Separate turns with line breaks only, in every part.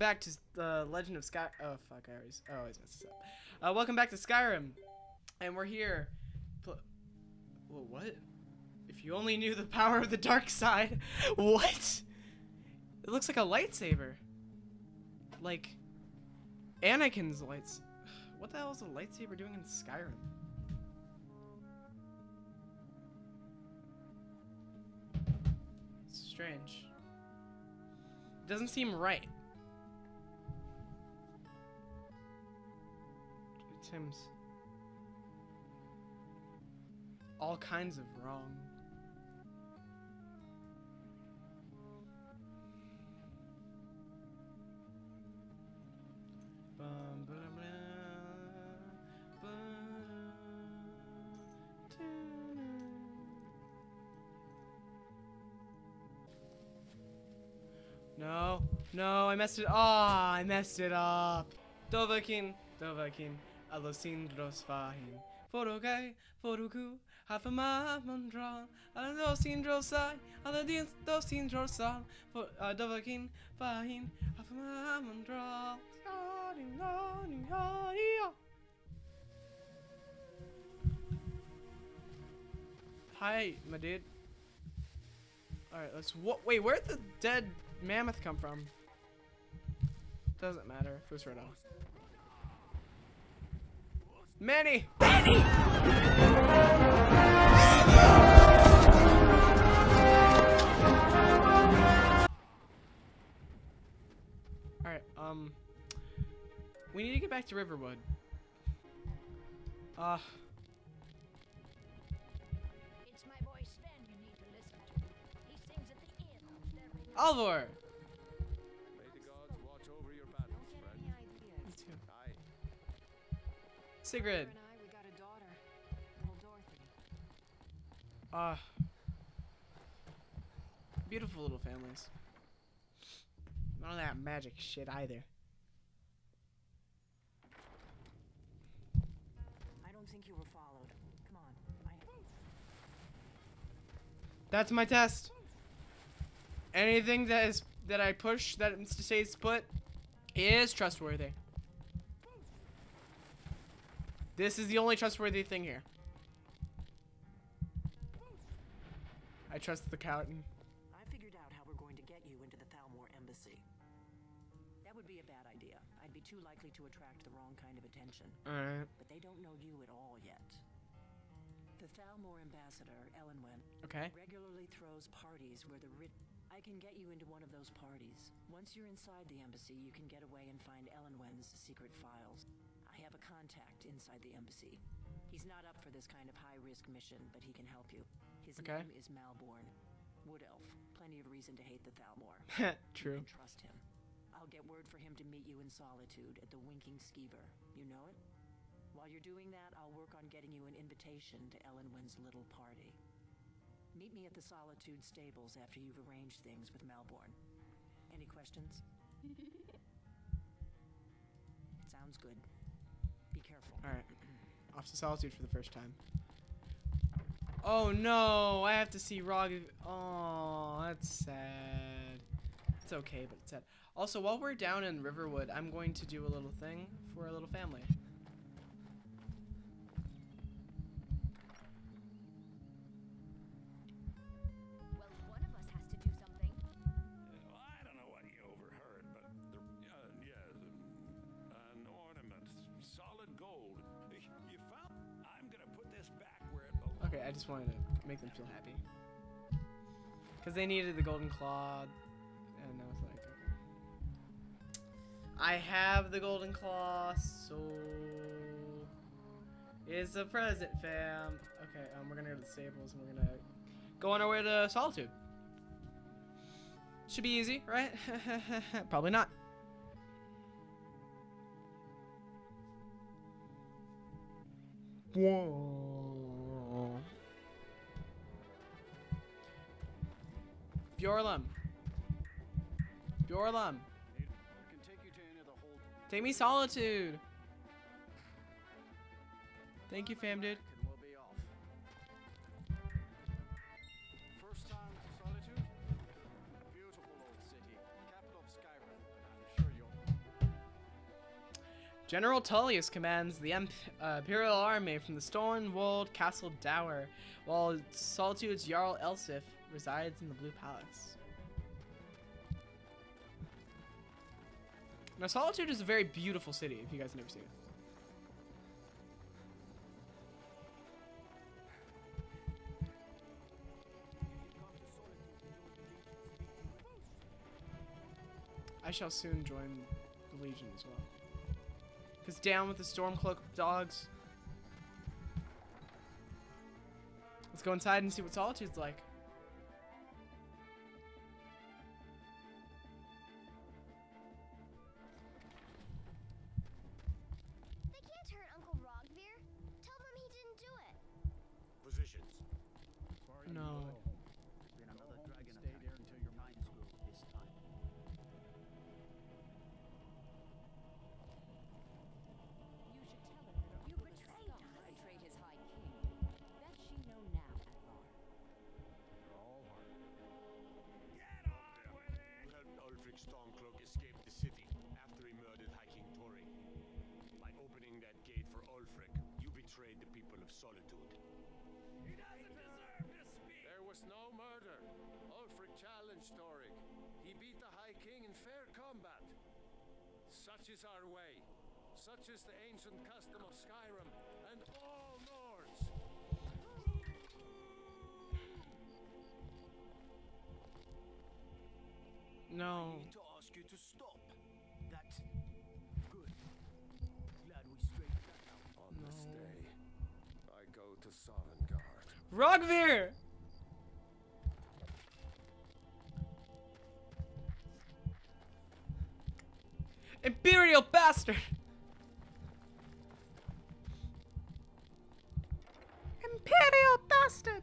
back to the Legend of Sky. Oh fuck, I always mess this up. Welcome back to Skyrim, and we're here. Whoa, what? If you only knew the power of the dark side. What? It looks like a lightsaber. Like Anakin's lights. What the hell is a lightsaber doing in Skyrim? It's strange. It doesn't seem right. It seems all kinds of wrong. No, I messed it. Ah, I messed it up. Dovahkiin, alosindros fahin. Forogai, foruku, hafama mandral, alosindrosai, aladosindrosal. Dovahkiin, fahin, hafama mandral. Hi, my dude. Alright, let's. Wait, where'd the dead mammoth come from? Doesn't matter. First right off. Manny! Manny! Alright, we need to get back to Riverwood.
It's my boy Sven you need to listen to. He sings at the inn almost every night.
Alvor!
May the gods watch over your battles, friend.
Any ideas?
Me too.
Aye.
Sigrid.
Her and I, we got a daughter, little Dorothy.
Beautiful little families. None of that magic shit either.
I don't think you were followed. Come on.
That's my test. Anything that I push that stays put is trustworthy. This is the only trustworthy thing here. I trust the Cowton.
I figured out how we're going to get you into the Thalmor embassy. That would be a bad idea. I'd be too likely to attract the wrong kind of attention.
Alright.
But they don't know you at all yet. The Thalmor ambassador, Elenwen,
Okay.
regularly throws parties where I can get you into one of those parties. Once you're inside the embassy, you can get away and find Elenwen's secret files. I have a contact inside the embassy. He's not up for this kind of high-risk mission, but he can help you. His name is Malborn. Wood Elf. Plenty of reason to hate the Thalmor.
True.
You can trust him. I'll get word for him to meet you in Solitude at the Winking Skeever. You know it? While you're doing that, I'll work on getting you an invitation to Elenwen's little party. Meet me at the Solitude stables after you've arranged things with Malborn. Any questions? Sounds good. Be careful.
Alright. Off to Solitude for the first time. Oh no, I have to see Rog. Oh, that's sad. It's okay, but it's sad. Also, while we're down in Riverwood, I'm going to do a little thing for a little family.
Well, one of us has to do something.
I don't know what you overheard, but an ornament, solid gold. You found? I'm gonna put this back where it belongs.
Okay, I just wanted to make them feel happy. Because they needed the golden claw, and I was like, okay. I have the golden claw, so it's a present, fam. Okay, we're gonna go to the stables, and we're gonna go on our way to Solitude. Should be easy, right? Probably not. Whoa. Bjorlum. Bjorlum.
I can take you to any of the hold.
Take me Solitude. Thank you, fam, dude.
And we'll be off. First time to Solitude? Beautiful old city, capital of Skyrim, and I'm sure you'll
General Tullius commands the Imperial army from the stone-walled Castle Dower, while Solitude's Jarl Elsif resides in the Blue Palace. Now, Solitude is a very beautiful city, if you guys have never seen it. I shall soon join the Legion as well. Because down with the Stormcloak dogs. Let's go inside and see what Solitude's like.
They can't hurt Uncle Rogvir. Tell them he didn't do it.
Positions.
No.
Stay there until your minds grow this time.
You should tell her that you betrayed us.
Betrayed his high king. That she know now, Advar.
Get on with it! You helped Ulfric Stormcloak escape the city after he murdered High King Tori. By opening that gate for Ulfric, you betrayed the people of Solitude. He doesn't deserve to speak!
There was no murder. Ulfric challenged Thorik. He beat the High King in fair combat. Such is our way. Such is the ancient custom of Skyrim and all Nords.
No.
I need to ask you to stop. That's good. Glad we straightened that out.
On this day, I go to Sovngarde.
Rogvir! Imperial bastard! Imperial bastard!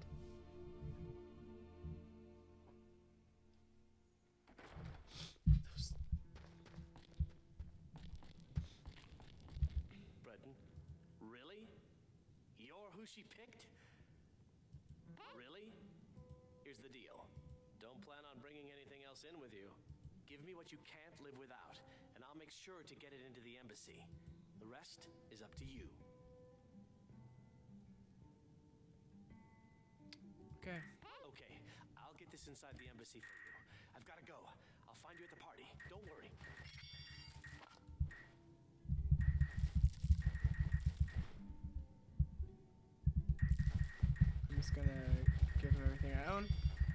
Breton, really? You're who she picked? Really? Here's the deal. Don't plan on bringing anything else in with you. Give me what you can't live without, and I'll make sure to get it into the embassy. The rest is up to you.
Okay.
Okay, I'll get this inside the embassy for you. I've got to go. I'll find you at the party. Don't worry.
I'm just gonna give him everything I own.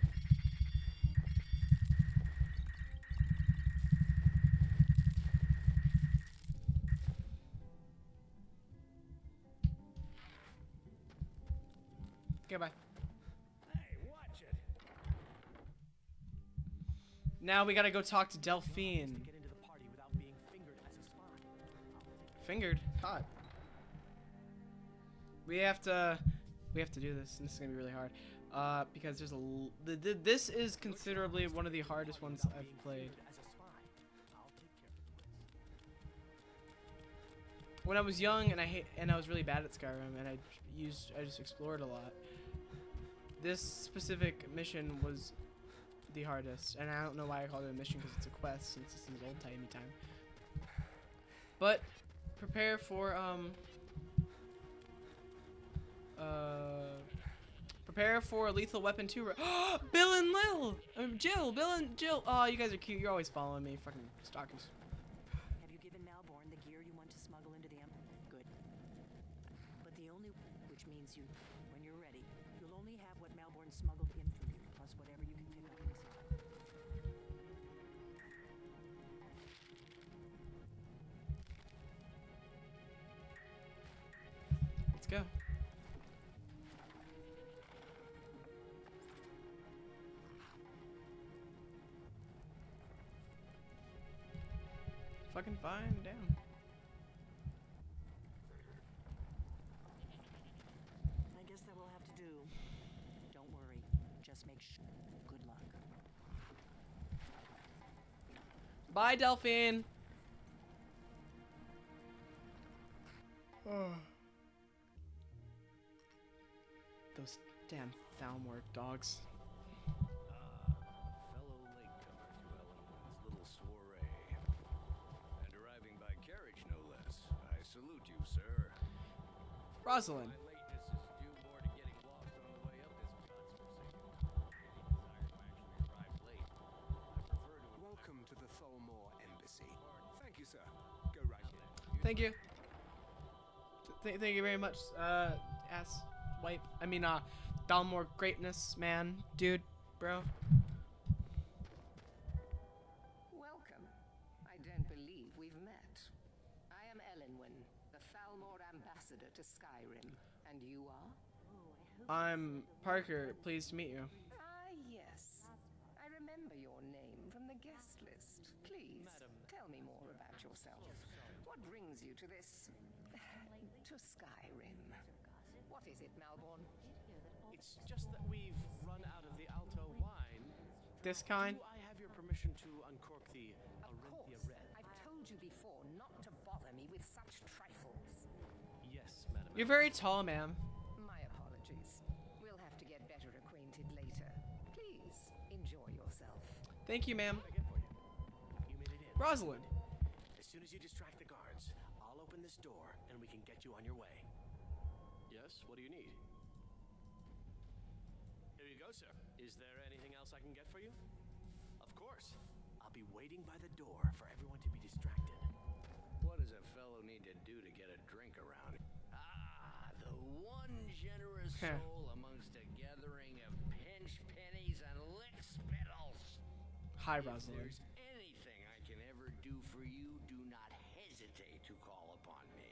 Goodbye.
Hey, watch it!
Now we gotta go talk to Delphine.
Get into the party without being fingered as a spy.
Fingered? Hot. We have to do this, and this is gonna be really hard. Because there's this is considerably one of the hardest ones I've played.
As a spy. I'll take care of the rest.
When I was young and I was really bad at Skyrim, and I just explored a lot. This specific mission was the hardest, and I don't know why I called it a mission because it's a quest since it's in the old timey time. But prepare for Lethal Weapon 2. Bill and Lil, Bill and Jill. Oh, you guys are cute. You're always following me, fucking stalkers.
Have you given Malborn the gear you want to smuggle into the Good. But the only, which means when you're ready, you'll only have what Malborn smuggled in for you, plus whatever you can pick up inside.
Let's go. Fucking fine, damn.
I guess that will have to do. Don't worry. Just make sure. Good luck.
Bye, Delphine. Those damn Thalmor dogs.
Fellow latecomer to Ellenwood's little soiree. And arriving by carriage, no less.
Rosalind.
My lateness is due more to getting lost on the way up this godforsaken. Desire to actually arrive late. I prefer to.
Welcome to the Tholmor Embassy. Thank you, sir. Go right in.
Thank you. Thank you very much, ass wipe. I mean, Dalmor greatness, man, dude, bro.
Welcome. I don't believe we've met. I am Elenwen, the Thalmor ambassador to Skyrim. And you are?
I'm Parker. Pleased to meet you.
Ah, yes. I remember your name from the guest list. Please, tell me more about yourself. What brings you to this... to Skyrim? What is it, Malborn?
It's just that we've run out of the Alto wine.
This kind?
Do I have your permission to uncork the
Of
Arinthia
course.
Red?
I've told you before not to bother me with such trifles.
Yes, madam.
You're very tall, ma'am.
My apologies. We'll have to get better acquainted later. Please, enjoy yourself.
Thank you, ma'am.
What can I get for you? You made it in.
Rosalind.
As soon as you distract the guards, I'll open this door and we can get you on your way. Yes, what do you need? Here you go, sir. Is there anything else I can get for you? Of course. I'll be waiting by the door for everyone to be distracted.
What does a fellow need to do to get a drink around? Ah, the one generous soul amongst a gathering of pinch pennies and lick spittles.
Hi,
If
Rosalind.
there's anything I can ever do for you, do not hesitate to call upon me.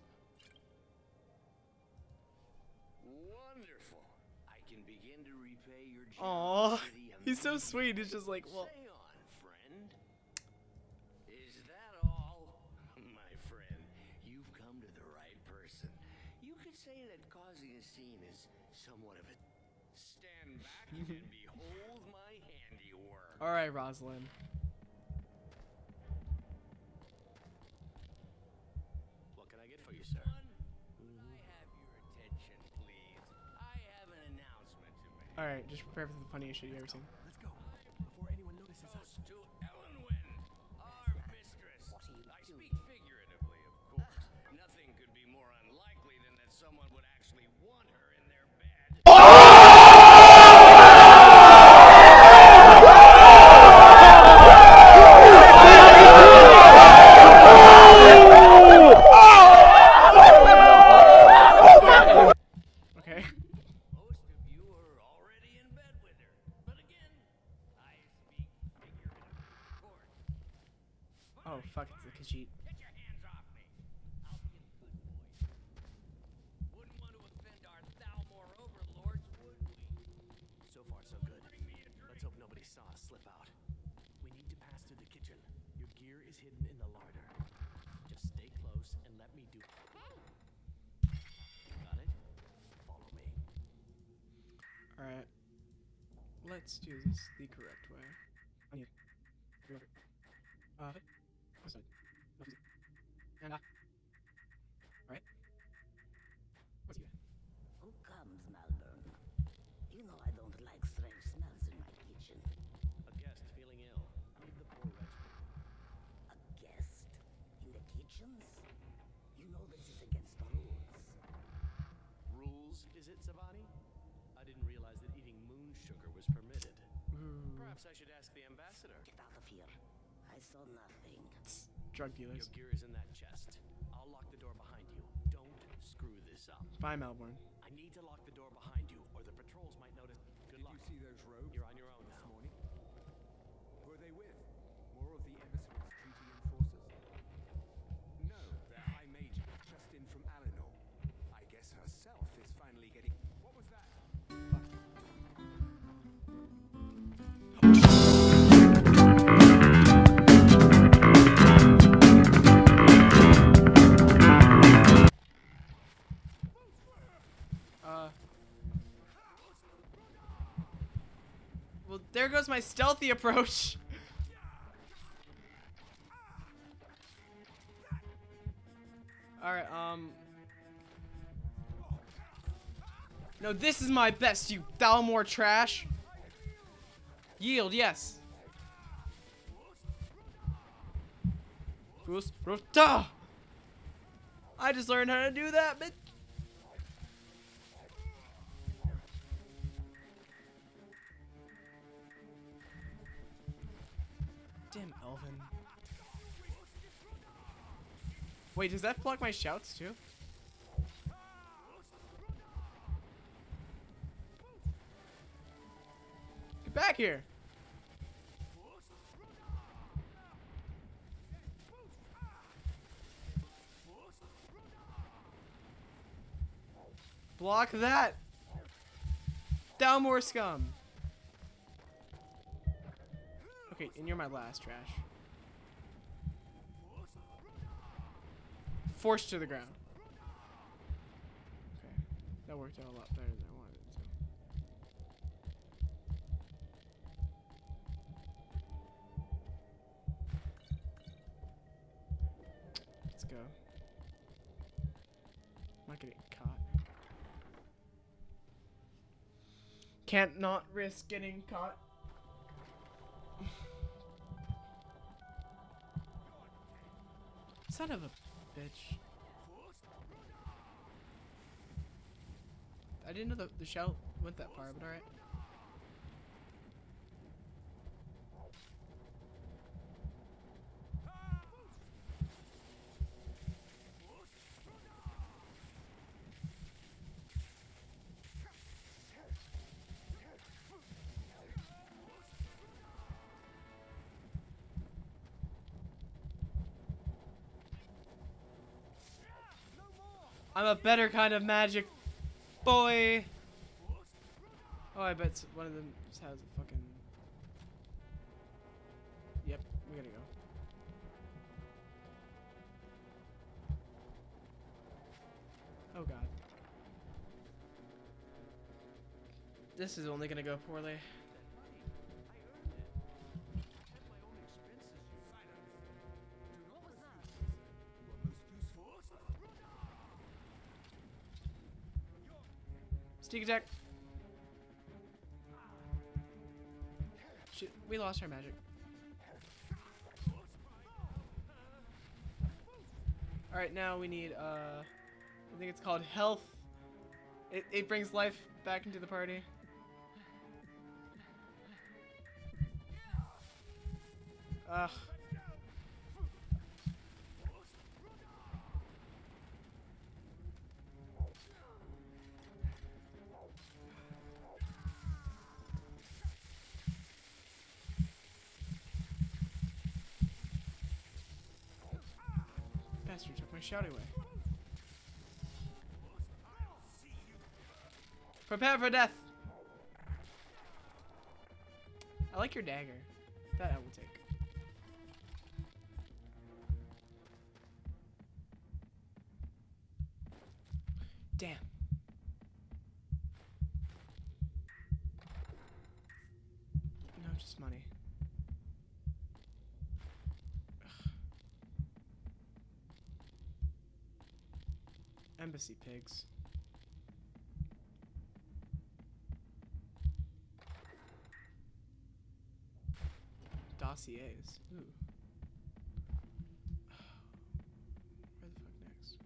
Wonderful. I can begin to repay your
Aw,
generosity
he's so
immediately.
sweet. He's just like, well,
Say on, friend. Is that all? My friend, you've come to the right person. You could say that causing a scene is somewhat of a... Stand back and behold my handiwork.
all right, Rosalind.
What can I get for you, sir?
I have your attention, please. I have an announcement to make.
All right, just prepare for the funniest shit you ever seen.
Let's go. Before anyone notices us.
To Elenwen, our mistress.
What are you
I
doing?
speak figuratively, of course. Nothing could be more unlikely than that someone would actually want her in their bed.
Okay.
Most of you are already in bed with her. But again, I speak figuratively, of course.
Oh fuck, it's a Khajiit.
Get your hands off me. I'll be a good boy. Wouldn't want to offend our Thalmor overlords, would we?
So far, so good. Let's hope nobody saw us slip out. We need to pass through the kitchen. Your gear is hidden in the larder. Just stay close and let me do... Got it? Follow me.
All right. Let's do this the correct way. I need. This side. And right. What's you?
Who comes, Malvern? You know I don't like strange smells in my kitchen.
A guest feeling ill. Leave the poor wretch be.
A guest? In the kitchens? You know this is against the rules.
Rules, is it, Savani? I didn't realize that eating moon sugar was permitted. Perhaps I should ask the ambassador.
Get out of here. I saw nothing.
Drug
Your
dealers.
gear is in that chest. I'll lock the door behind you. Don't screw this up.
Bye, Melbourne.
I need to lock the door behind you, or the patrols might notice. Good luck.
You see those rogues?
You're on your own
this
now.
morning? Who are they with? More of the emissaries' treaty enforcers? No, they're High Mage, just in from Alinor. I guess herself is finally getting... What was that?
Well, there goes my stealthy approach. All right, no, this is my best, you Thalmor trash. Yield, yes. I just learned how to do that, bitch. Elvin. Wait, does that block my shouts too? Get back here! Block that! Down more scum! Okay, and you're my last, trash. Forced to the ground. Okay, that worked out a lot better than I wanted it to. Let's go. I'm not getting caught. Can't not risk getting caught. Son of a bitch. I didn't know the shout went that far, but alright. I'm a better kind of magic boy. Oh, I bet one of them just has a fucking... Yep, we gotta go. Oh god. This is only gonna go poorly. Sneak attack. Shit, we lost our magic. Alright, now we need, I think it's called health. It brings life back into the party. Ugh. Bastard took my shout away. Prepare for death! I like your dagger. That I will take. Damn. No, just money. Ugh. Embassy pigs. Dossiers. Ooh. Where the fuck next?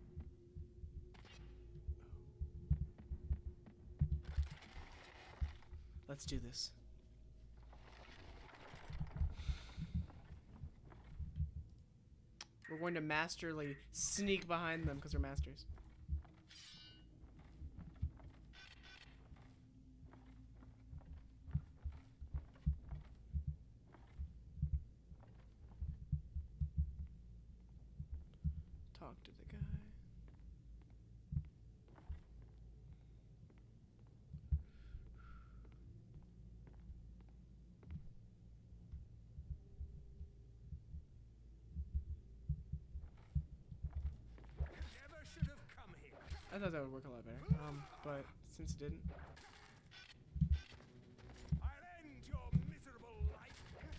Let's do this. We're going to masterly sneak behind them because we're masters. Talk to the guy. I thought that would work a lot better, but since it didn't.
I'll end your miserable life.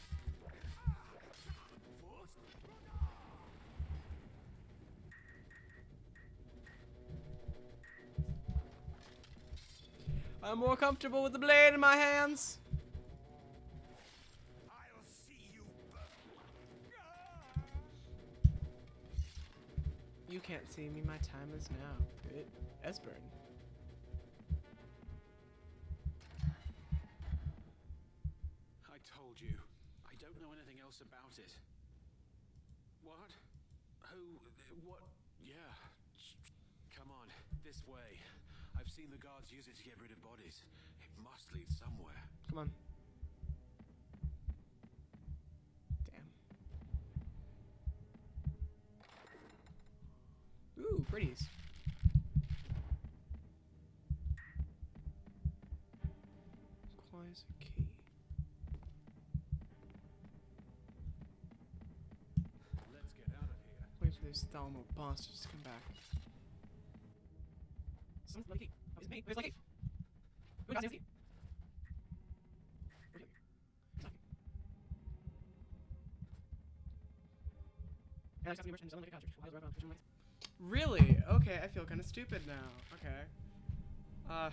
I'm more comfortable with the blade in my hands.
I'll see you burn.
You can't see me, my time is now. Esbern.
I told you. I don't know anything else about it. What? Who? What? Yeah. Come on, this way. I've seen the guards use it to get rid of bodies. It must lead somewhere.
Come on. Damn. Ooh, pretties. Requires a key.
Let's get out of here.
Wait for this Thalmo monsters to come back. Someone's lucky. Oh, it's me. Where's lucky? Who got Nancy? Really? Okay, I feel kind of stupid now. Okay.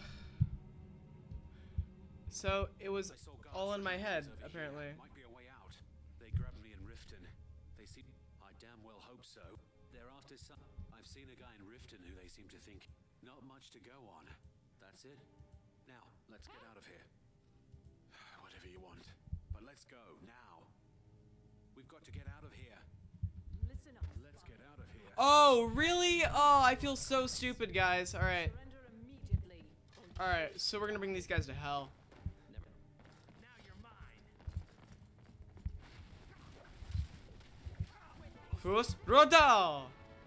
So it was all in my head, apparently.
Might be a way out. They grabbed me in Riften. They seem. I damn well hope so. They're after some. I've seen a guy in Riften who they seem to think not much to go on. That's it. Now let's get out of here. Whatever you want, but let's go now. We've got to get out of here.
Listen up.
Let's get out of here.
Oh, really? Oh, I feel so stupid, guys. All right.
Surrender immediately.
All right. So we're gonna bring these guys to hell.
Now you're mine.
Fus Rodal.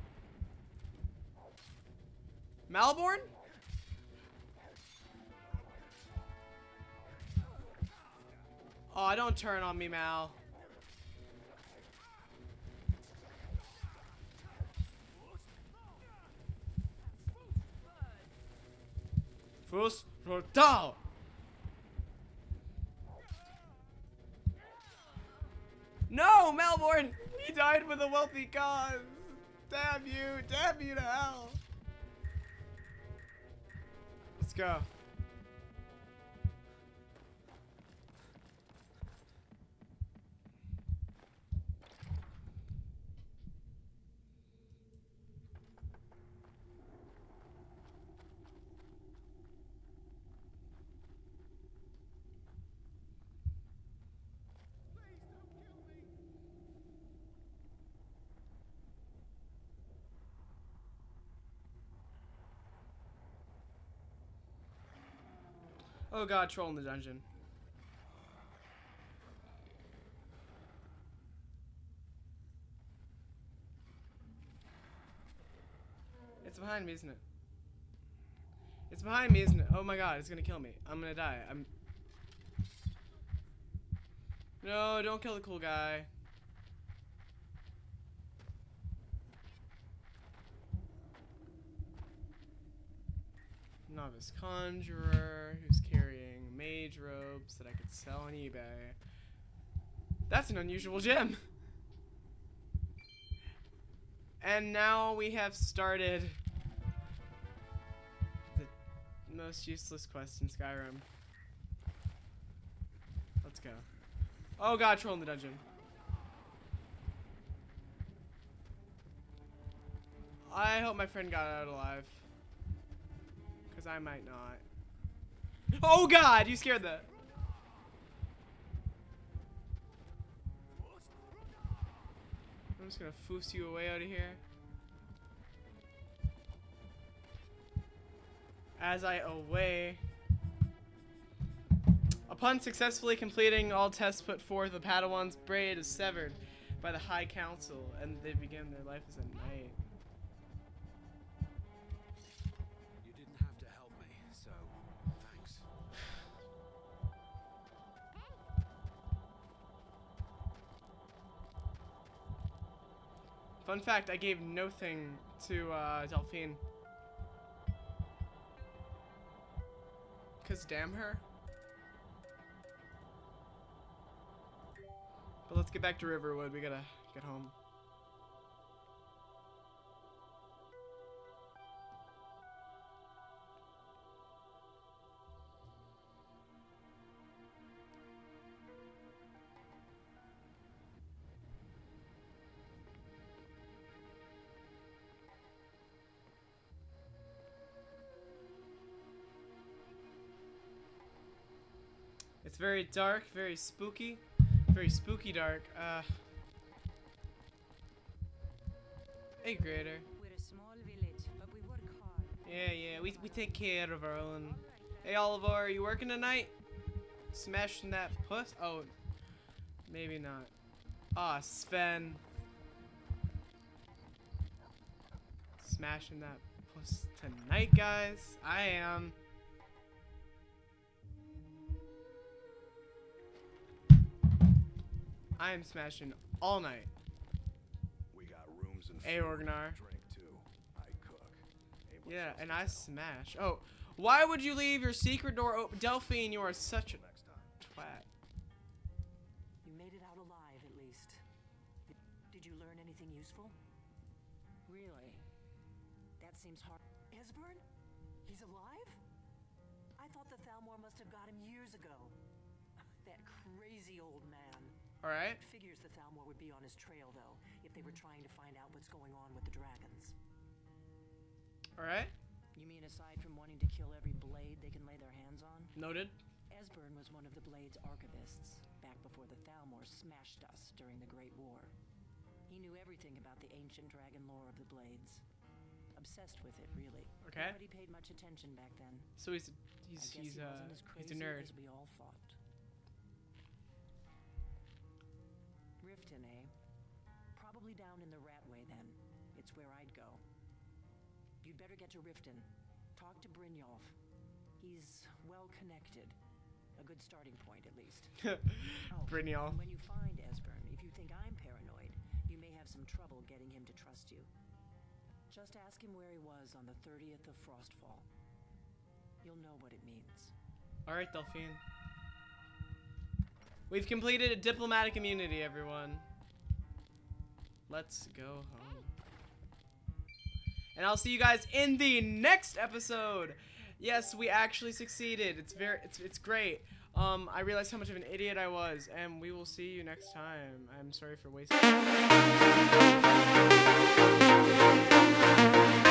Malborn? Oh, don't turn on me, Mal. Fus Rodal. No, Malborn! He died with a wealthy cause. Damn you to hell. Let's go. Oh god, troll in the dungeon. It's behind me, isn't it? It's behind me, isn't it? Oh my god, it's gonna kill me. I'm gonna die. No, don't kill the cool guy. Novice conjurer who's carrying mage robes that I could sell on eBay. That's an unusual gem. And now we have started the most useless quest in Skyrim. Let's go. Oh god, troll in the dungeon. I hope my friend got out alive. Because I might not. Oh god, you scared the... I'm just gonna foos you away out of here. As I away. Upon successfully completing all tests put forth, the Padawan's braid is severed by the High Council, and they begin their life as a knight.
You didn't have to help me, so thanks.
Fun fact, I gave nothing to Delphine. Cause damn her. But let's get back to Riverwood. We gotta get home. It's very dark, very spooky, very spooky dark. Hey, Creator.
We're a small village, but we work hard.
Yeah, we take care of our own. Hey, Oliver, are you working tonight? Smashing that puss? Oh, maybe not. Ah, Sven. Smashing that puss tonight, guys. I am. I am smashing all night.
We got rooms and
Hey, Orgnar.
drink too. I cook.
Yeah, and I smash. Oh, why would you leave your secret door open? Delphine, you are such a twat.
You made it out alive, at least. Did you learn anything useful? Really? That seems hard. Esbern? He's alive? I thought the Thalmor must have got him years ago. That crazy old man.
Alright.
Figures the Thalmor would be on his trail, though, if they were trying to find out what's going on with the dragons.
Alright.
You mean aside from wanting to kill every blade they can lay their hands on?
Noted.
Esbern was one of the Blade's archivists, back before the Thalmor smashed us during the Great War. He knew everything about the ancient dragon lore of the Blades. Obsessed with it, really.
Okay.
Nobody paid much attention back then.
So he's
I guess he wasn't as crazy
a nerd.
as we all thought. Riften, eh? Probably down in the Ratway, then. It's where I'd go. You'd better get to Riften. Talk to Brynjolf. He's well connected. A good starting point, at least.
Brynjolf.
When you find Esbern, if you think I'm paranoid, you may have some trouble getting him to trust you. Just ask him where he was on the 30th of Frostfall. You'll know what it means.
Alright, Delphine. We've completed a diplomatic immunity, everyone. Let's go home. And I'll see you guys in the next episode. Yes, we actually succeeded. It's great. I realized how much of an idiot I was, and we will see you next time. I'm sorry for wasting